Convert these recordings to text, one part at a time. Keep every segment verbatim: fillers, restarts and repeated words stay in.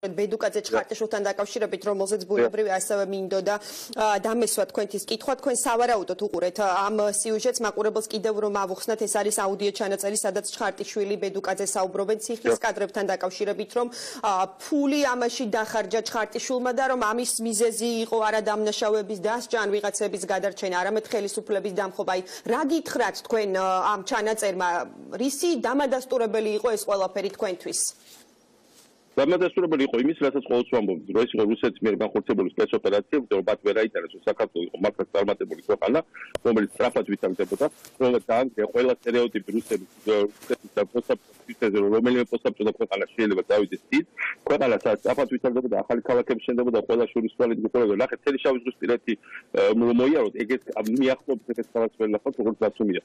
ბედუკაძე ჩხარტიშვილთან დაკავშირებით, რომელზეც ბუნებრივი ასევე მინდოდა დამესვა თქვენთვის კითხვა, თქვენ სავარაუდოდ უყურეთ ამ სიუჟეტს, მაყურებელს კიდევ რომ ავუხსნათ, ეს არის აუდიო ჩანაწერი, სადაც ჩხარტიშვილი ბედუკაძე საუბრობენ ციხის კადრებთან დაკავშირებით, რომ ფული ამაში დახარჯა ჩხარტიშვილმა და რომ ამის მიზეზი იყო არა დამნაშავების დასჯა ან ვიღაცების გადარჩენა, არამედ ხელისუფლების დამხობა. აი, რა გითხრათ თქვენ ამ ჩანაწერმა, რისი დამადასტურებელი იყო ეს ყველაფერი თქვენთვის? დამადასტურებელი იყო იმის, რასაც ყოველთვის ვამბობთ, რომ ეს იყო რუსეთის მიერ განხორციელებული სპეცოპერაცია, რომ მათ ვერ აიტანეს, რომ საქართველო იყო მართლაც წარმატებული ქვეყანა, რომელიც სწრაფად ვითარდებოდა, რომელიც დაანგრია ყველა სტერეოტიპი რუსების და პოსტსაბჭოთა რომელიმე პოსტსაბჭოთა ქვეყანა შეიძლება დავიდეს ის ქვეყანა, სადაც სწრაფად ვითარდებოდა, ახალი ქალაქები შენდებოდა, ყველა შურის თვალით გიყურებოდა. ნახეთ, წელი შავი ზღვის პირეთი მოიაროთ, ეგეც მიახლოებით ეგეც ქალაქს ვერ ნახავთ, როგორც დაცუმია.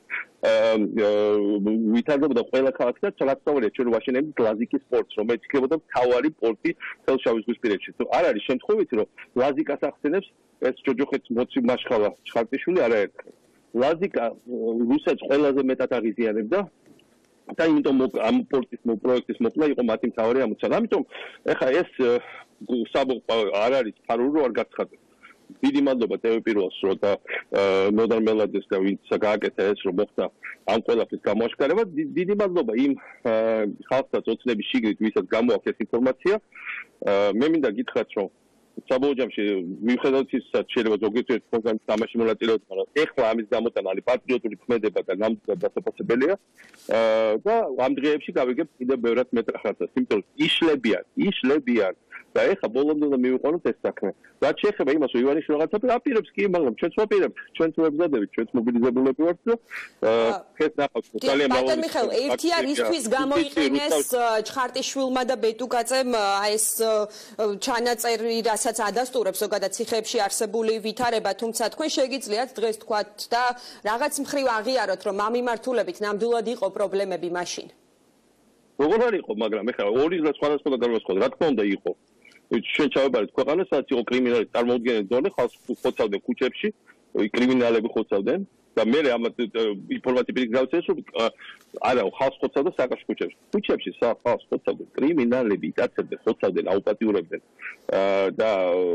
ვითარდებოდა ყველა ქალაქი და რაც თავია ჩვენ ვაშენებთ ლაზიკის პორტს, რომელიც იქნებოდა თავარი პორტი თელშავის ზღვისპირეთში. არ არის შემთხვევითი, რომ ლაზიკას ახსენებს ეს ჯოჯოხეთის მოცი მაშხალა ჩხარტიშვილი არაერთხელ. ლაზიკა რუსეთს ყველაზე მეტად აღიზიანებდა და იმიტომ ამ პორტის პროექტის მოკლა იყო მათი მთავარი ამოცანა. ამიტომ ეხლა ეს საბუყო არ არის ფარული რო არ გაცხადდეს. დიდი მადლობა ტევ პირველს რო და ნოდარ მელაძეს და ვინც გააკეთა ეს რომ მოხდა ამ ყველაფრის გამოაშკარება. დიდი მადლობა იმ ხალხსაც ოცნების შიგნით ვისაც გამოაქვს ეს ინფორმაცია. მე მინდა გითხრათ რომ საბოლოო ჯამში მიუხედავად ისაც შეიძლება ზოგიერთ პროგრამის თამაში მონაწილეობთ, მაგრამ ეხლა ამის გამოტანა არის პატრიოტული ქმედება და ნამდვილად დასაფასებელია და ამ დღეებში გავიგებ კიდევ ბევრად მეტ ხალხს, იმიტომ რომ იშლებიან, იშლებიან და ეხლა ბოლომდე უნდა მივიყვანოთ ეს საქმე. რაც შეეხება იმას, რომ ივანიშვილი რაღაცა აპირებს კი, მაგრამ ჩვენც ვაპირებთ, ჩვენც ვებზადებით, ჩვენც მობილიზებულები ვართ და ეს ნახავთ ძალიან მრავალი. ბატონ მიხეილ, ერთი არისთვის გამოიყენეს ჩხარტიშვილმა და ბედუკაძემ ეს ჩანაწერი, რასაც ადასტურებს ზოგადად ციხეებში არსებული ვითარება, თუმცა თქვენ შეგიძლიათ დღეს თქვათ და რაღაც მხრივ აღიაროთ, რომ ამ მიმართულებით ნამდვილად იყო პრობლემები მაშინ. როგორ არ იყო, მაგრამ ეხლა ორი და სხვადასხვა განმასხვავდა, რა თქმა უნდა იყო. ჩვენ ჩავებარეთ ქვეყანას, სადაც იყო კრიმინალი წარმოუდგენელი დონე, ხალხს ხოცავდნენ ქუჩებში, კრიმინალები ხოცავდნენ და მე ამ ინფორმაცია პირიქით გავწერეს, რომ არა, ხალხს ხოცავდა საკაში ქუჩებში. ქუჩებში ხალხს ხოცავდნენ კრიმინალები, იტაცებდნენ, ხოცავდნენ, აუპატიურებდნენ და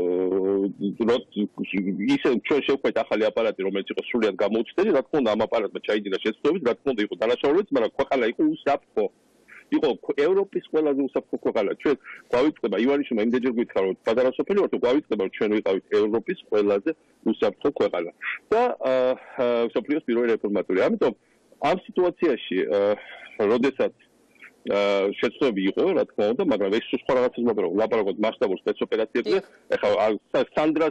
ისე ჩვენ შევხვდით ახალი აპარატი, რომელიც იყო სრულიად გამოუცდელი, რა თქმა უნდა ამ აპარატმა ჩაიდინა შეცდომით, რა თქმა უნდა იყო დანაშაულებიც, მაგრამ ქვეყანა იყო უსაფრთხო. იყო ევროპის ყველაზე უსაფრთხო ქვეყანა. ჩვენ გვავიწყდება ივანიშვილმა იმდენჯერ გითხრა რომ პატარა სოფელი ვართ, გვავიწყდება რომ ჩვენ ვიყავით ევროპის ყველაზე უსაფრთხო ქვეყანა და სოფლიოს პირველი რეფორმატორი. ამიტომ ამ სიტუაციაში, როდესაც შეცდომები იყო, რა თქმა უნდა, მაგრამ ეს სხვა რაღაცას ლაპარაკობთ მასშტაბურ სპეცოპერაციებზე. ეხლა სანდრას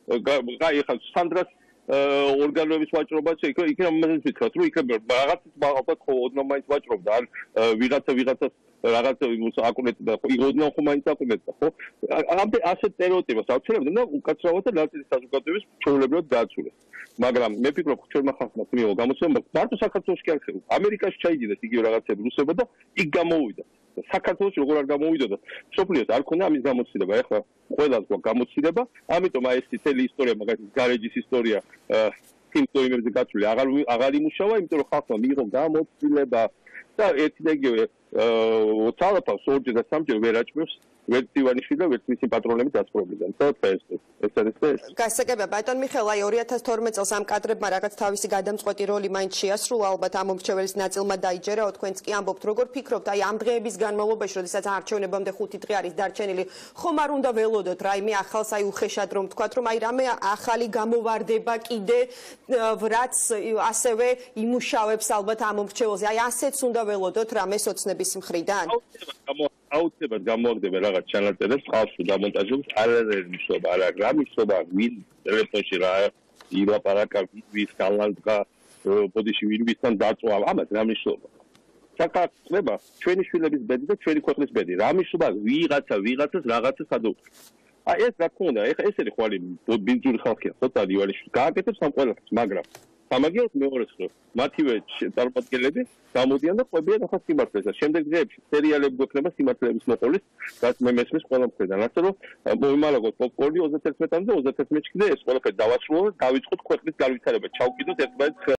გაი ეხლა სანდრას ორგანოების ვაჭრობაც იქნება მომენტს ვთქვათ, რომ იქნება რაღაცის ალბათ ხო ოდნავ მაინც ვაჭრობდა, ან ვიღაცა ვიღაცას რაღაც აკუნეთდა, ხო ოდნავ ხო მაინც აკუნეთდა, ხო? ამ ასეთ სტერეოტიპებს აუცილებლად და უკაცრავად და ნაწილი საზოგადოების ჩვეულებრივად დააცულეს. მაგრამ მე ვფიქრობ, ჩვენმა ხალხმა მიიღო გამოცემა, მარტო საქართველოში კი არ ხდება. ამერიკაში ჩაიდინეს იგივე რაღაცები რუსებმა და იქ გამოვიდა. საქართველოში როგორ არ გამოვიდოდა, სოფლიოს არ ქონდა ამის გამოცდილება. ეხლა ყველას გვაქვს გამოცდილება, ამიტომ აი ეს წელი ისტორია, მაგალითად გარეჯის ისტორია სიმპტომებზე გაცვლილი აღარ აღარ იმუშავა, იმიტომ რომ ხალხმა მიიღო გამოცდილება და ერთი და იგივე თალაფავს ორჯერ და სამჯერ ვერ აჭმევს ვერც ივანიშვილი და ვერც მისი პატრონები დაცხრობიდან. ეს ეს არის ეს. გასაგებია, ბატონ მიხეილ, აი ორი ათას თორმეტ წელს ამ კადრებმა რაღაც თავისი გადამწყვეტი როლი მაინც შეასრულა, ალბათ ამ მომრჩეველის ნაწილმა დაიჯერა, თქვენც კი ამბობთ, როგორ ფიქრობთ, აი ამ დღეების განმავლობაში, როდესაც არჩევნებამდე ხუთი დღე არის დარჩენილი, ხომ არ უნდა ველოდოთ რაიმე ახალს, აი უხეშად რომ თქვათ, რომ აი რამე ახალი გამოვარდება კიდე, რაც ასევე იმუშავებს ალბათ ამ მომრჩეველზე. აი ასეც უნდა ველოდოთ რამეს ოცნების მხრიდან. აუცილებლად გამოაგდება რაღაც ჩანაწერებს, ყავს დამონტაჟებს, არანაირი მნიშვნელობა არ აქვს. რა მნიშვნელობა ვინ ტელეფონში რა ილაპარაკა, ვის განლაგდა, ბოდიში ვინ ვისთან დაწვა, ამას რა მნიშვნელობა. საკითხება ჩვენი შვილების ბედი და ჩვენი ქვეყნის ბედი. რა მნიშვნელობა ვიღაცა ვიღაცას რაღაცას ადაუყურებს. აი ეს რა თქმა უნდა, ეხლა ეს არის ხვალ ბინძური ხალხია, ცოტა ივანიშვილი გააკეთებს ამ ყველაფერს, მაგრამ სამაგიეროდ მეორეს ხო მათივე წარმომადგენლები გამოდიან და ყვებიან ახლა სიმართლეს და შემდეგ დღეებში სერიალები გვექნება სიმართლეების მოყოლის, რაც მე მესმის ყველა მხრიდან. ასე რომ მოიმალაგოთ პოპკორნი ოცდაერთი წლამდე და ოცდაერთი წლში ეს ყველაფერი დავასრულოთ და დავიწყოთ ქვეყნის განვითარება. ჩავკიდოთ ერთმანეთს